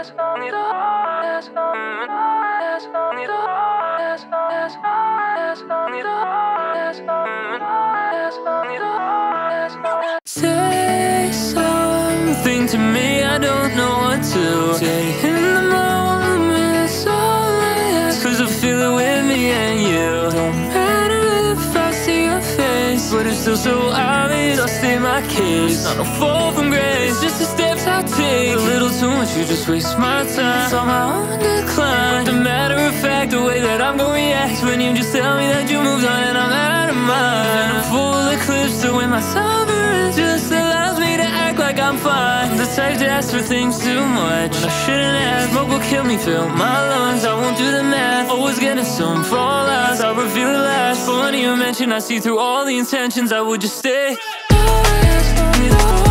Say something to me, I don't know what to say. In the moment, all I ask, 'cause I feel it with me and you. Don't matter if I see your face, but it's still so obvious. I'll state my case, not a fall from grace, just the steps I take. A little too much, you just waste my time. It's on my own decline. As a matter of fact, the way that I'm gonna react when you just tell me that you moved on and I'm out of mind. And I'm full eclipse, so when my tolerance just allows me to act like I'm fine. The type to ask for things too much when I shouldn't ask. Smoke will kill me, fill my lungs, I won't do the math. Always getting some fallouts, I'll reveal it last. Funny you mention, I see through all the intentions, I would just stay.